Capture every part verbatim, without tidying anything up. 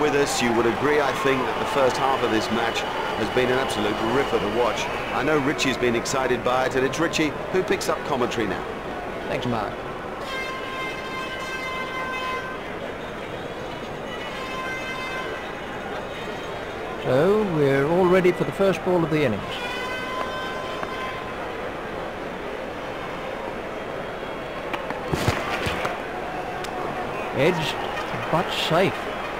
with us, you would agree, I think, that the first half of this match has been an absolute ripper to watch. I know Richie's been excited by it, and it's Richie who picks up commentary now. Thanks, Mark. So, we're all ready for the first ball of the innings. Edged, but safe.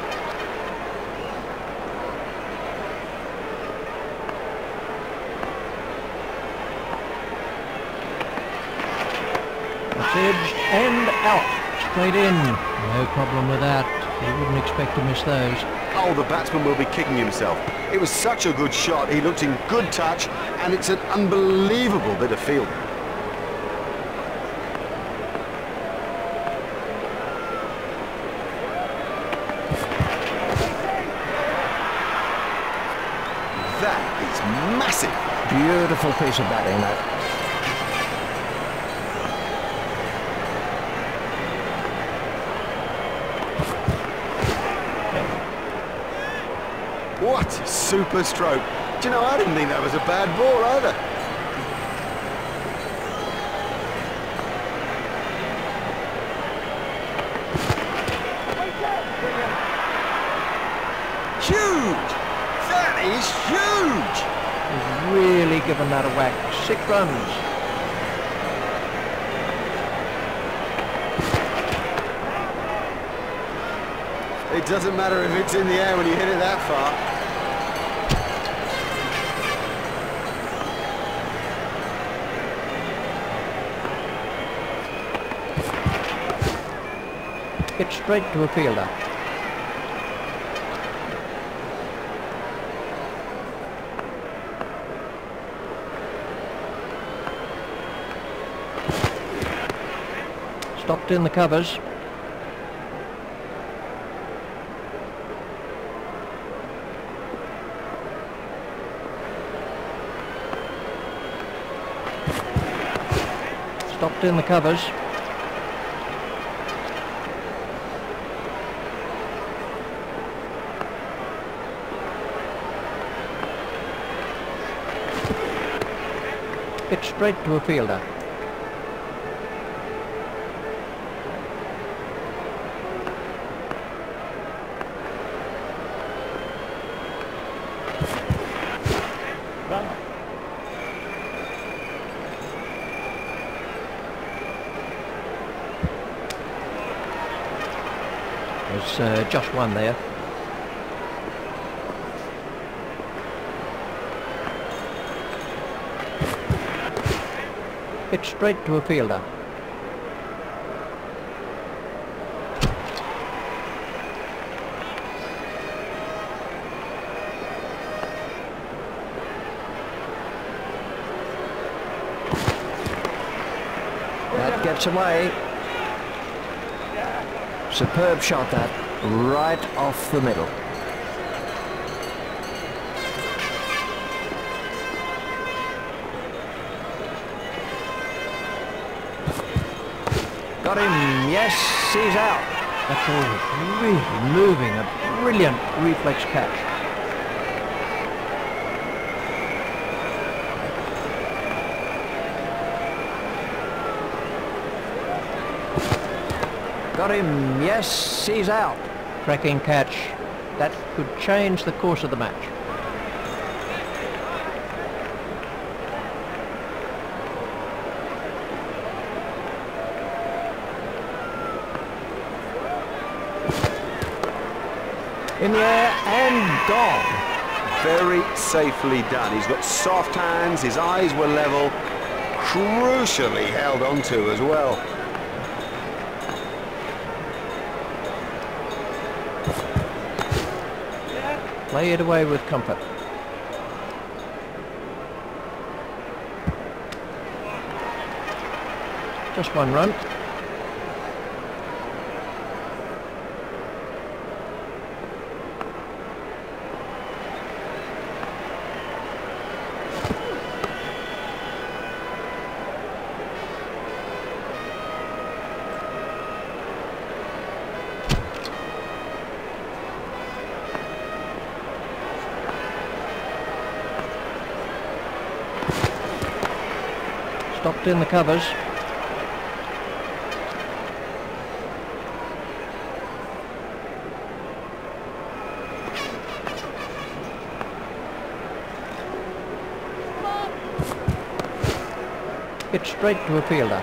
That's edged and out. Straight in. No problem with that. You wouldn't expect to miss those. Oh, the batsman will be kicking himself. It was such a good shot. He looked in good touch, and it's an unbelievable bit of fielding. That is massive. Beautiful piece of batting, that. What a super stroke. Do you know, I didn't think that was a bad ball either. Huge! That is huge! He's really given that a whack. Six runs. It doesn't matter if it's in the air when you hit it that far. Hit straight to a fielder. Stopped in the covers. Stopped in the covers. Hit straight to a fielder. There's uh, just one there. Hit straight to a fielder. That gets away. Superb shot, that, right off the middle. Got him, yes, he's out. That's all really moving, a brilliant reflex catch. Got him, yes, he's out. Cracking catch. That could change the course of the match. In the air and gone. Very safely done. He's got soft hands, his eyes were level, crucially held onto as well. Play it away with comfort. Just one run. Stopped in the covers. Hit straight to a fielder.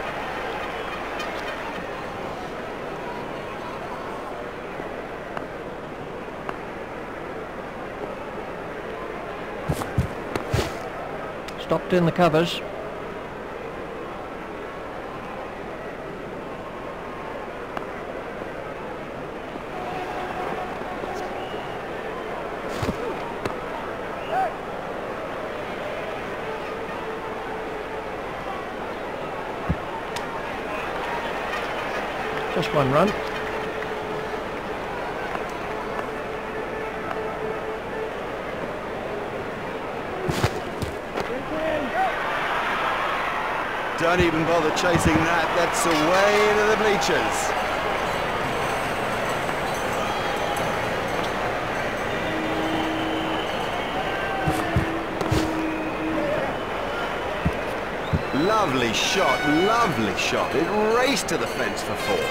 Stopped in the covers. Just one run. Don't even bother chasing that. That's away into the bleachers. Lovely shot, lovely shot. It raced to the fence for four.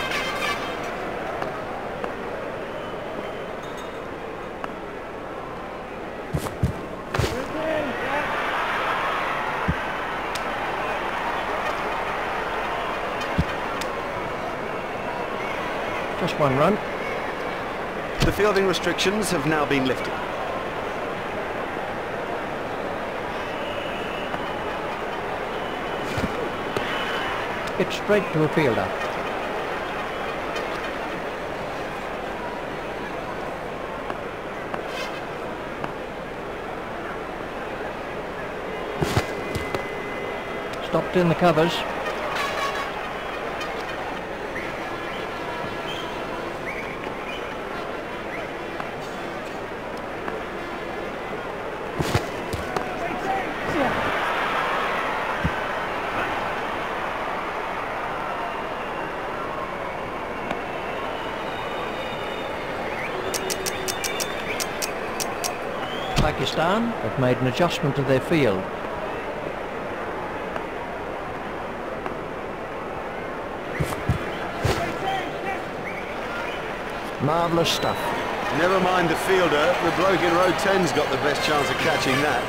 Just one run. The fielding restrictions have now been lifted. Hit straight to a fielder. Stopped in the covers. Pakistan have made an adjustment to their field. Marvellous stuff. Never mind the fielder, the bloke in row ten's got the best chance of catching that.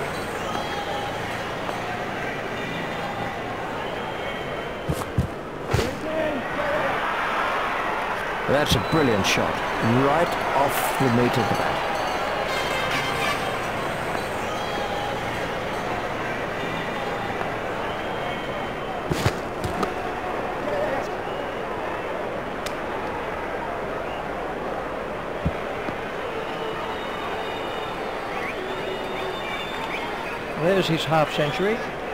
That's a brilliant shot, right off the meat of the bat. There's his half century.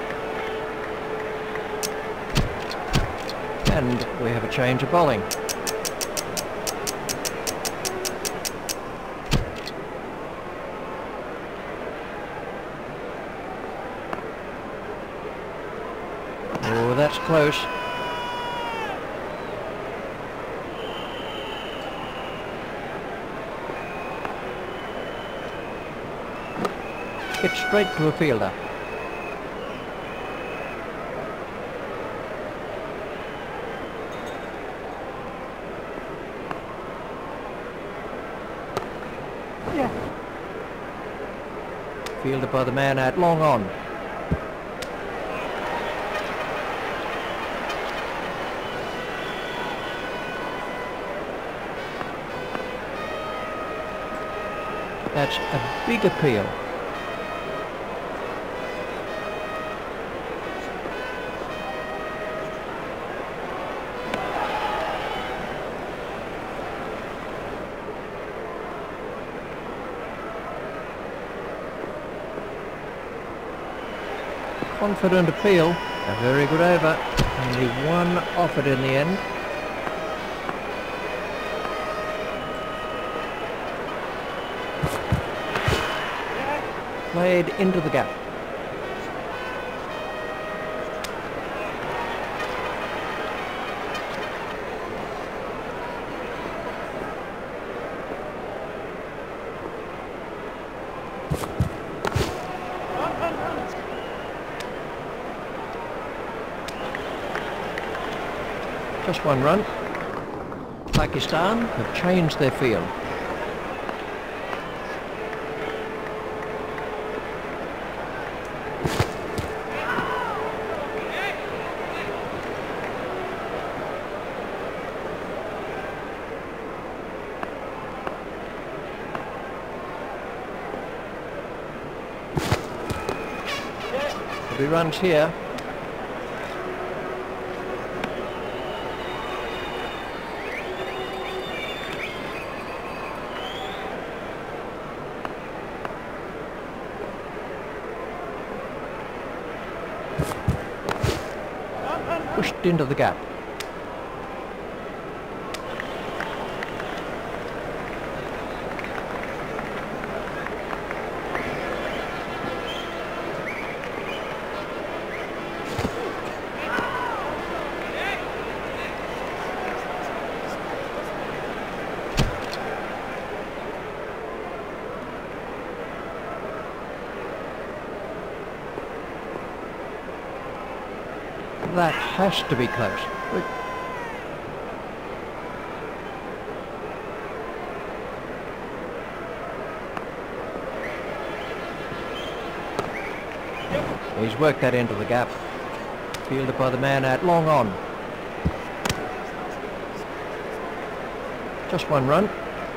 And we have a change of bowling. Oh, that's close. Hit straight to a fielder. Yeah. Fielded by the man out long on. That's a big appeal. Confident appeal, a very good over, only one offered in the end. Played into the gap. Just one run. Pakistan have changed their field. There'll be runs here. Pushed into the gap. That has to be close. He's worked that into the gap. Fielded by the man at long on. Just one run.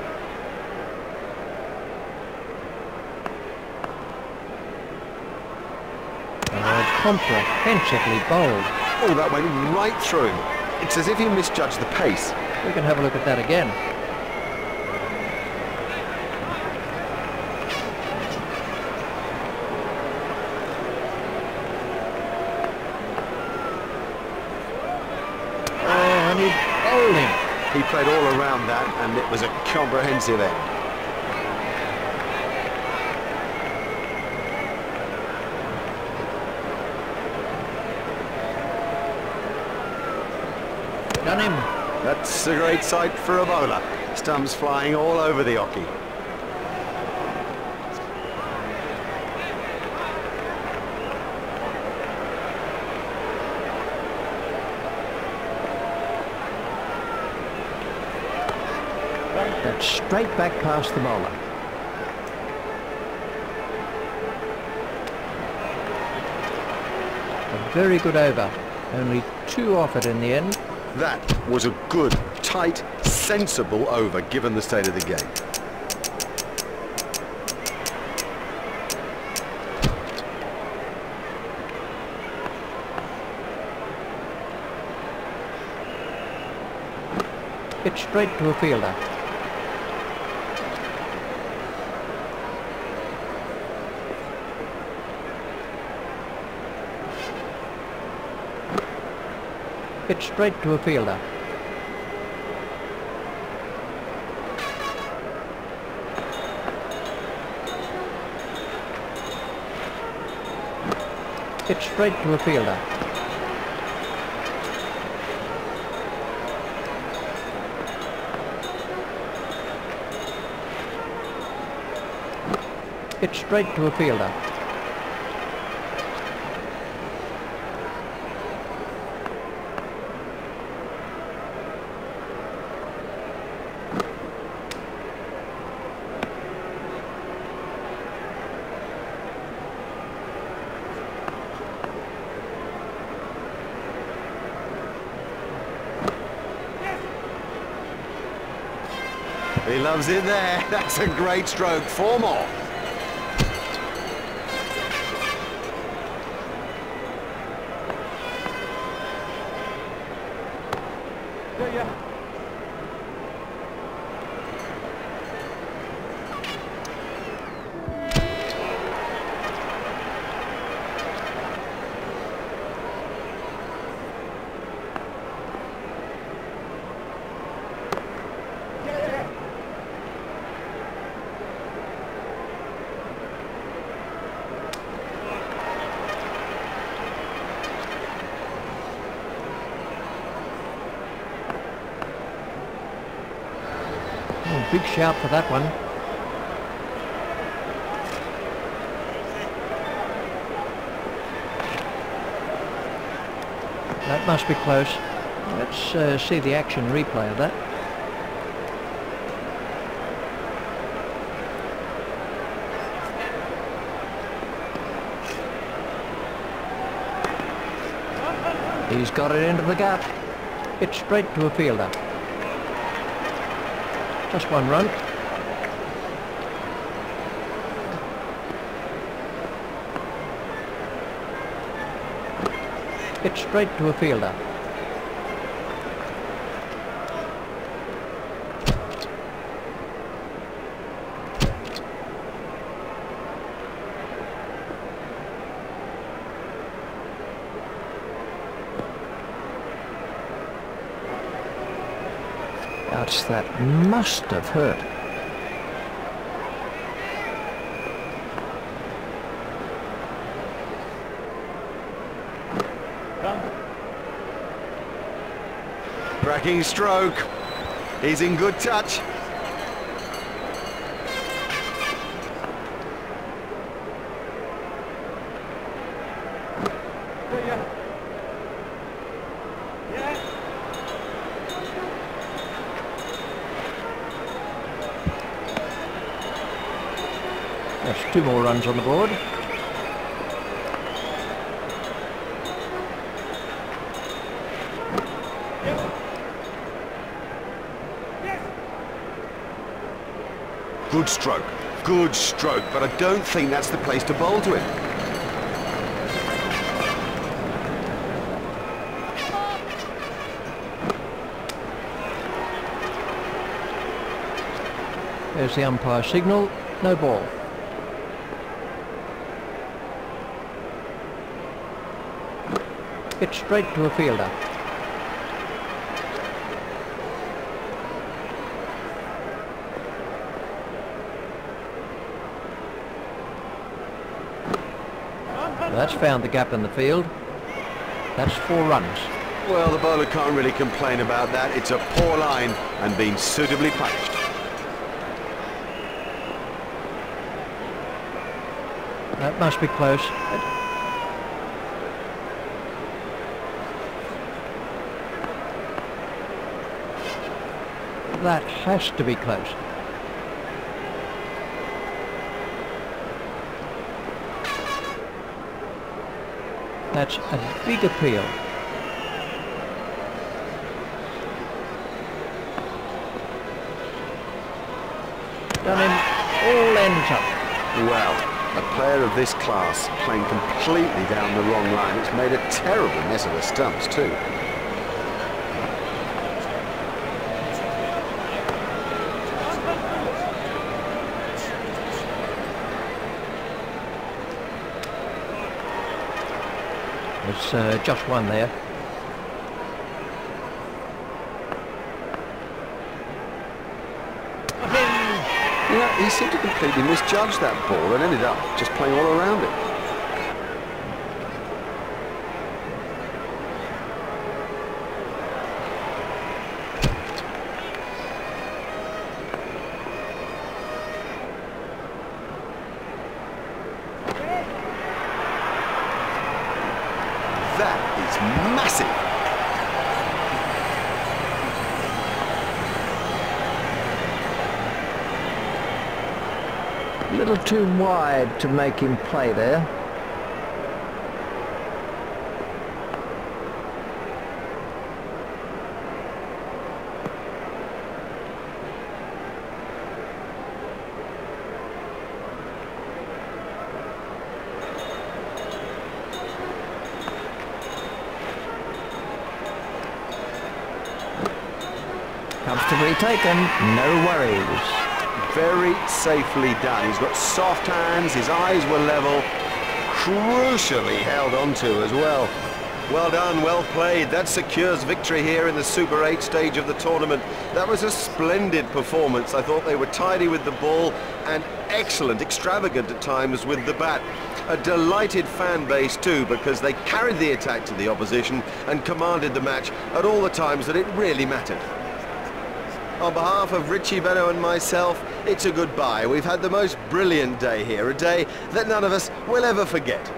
Oh, comprehensively bowled. Oh, that went right through him. It's as if he misjudged the pace. We can have a look at that again. Oh, and he bowled him. He played all around that, and it was a comprehensive end. Done him. That's a great sight for a bowler. Stumps flying all over the hockey. That's straight back past the bowler. A very good over. Only two off it in the end. That was a good, tight, sensible over, given the state of the game. Hit straight to a fielder. Hit straight to a fielder. Hit straight to a fielder. Hit straight to a fielder. He loves it there. That's a great stroke. Four more. Yeah, yeah. Oh, big shout for that one. That must be close. Let's uh, see the action replay of that. He's got it into the gap. It's straight to a fielder. Just one run. It's straight to a fielder. Ouch, that must have hurt. Cracking stroke. He's in good touch. That's two more runs on the board. Good stroke, good stroke, but I don't think that's the place to bowl to him. There's the umpire signal, no ball. It's straight to a fielder. That's found the gap in the field. That's four runs. Well, the bowler can't really complain about that. It's a poor line and been suitably punished. That must be close. That has to be close. That's a big appeal. Done him, all ends up. Well, a player of this class playing completely down the wrong line. It's made a terrible mess of the stumps too. It's uh, just one there. Yeah, he seemed to completely misjudge that ball and ended up just playing all around it. That is massive. A little too wide to make him play there. Comfortably taken, no worries. Very safely done. He's got soft hands, his eyes were level, crucially held onto as well. Well done, well played. That secures victory here in the Super eight stage of the tournament. That was a splendid performance. I thought they were tidy with the ball and excellent, extravagant at times with the bat. A delighted fan base too, because they carried the attack to the opposition and commanded the match at all the times that it really mattered. On behalf of Richie Benaud and myself, it's a goodbye. We've had the most brilliant day here, a day that none of us will ever forget.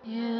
Yeah.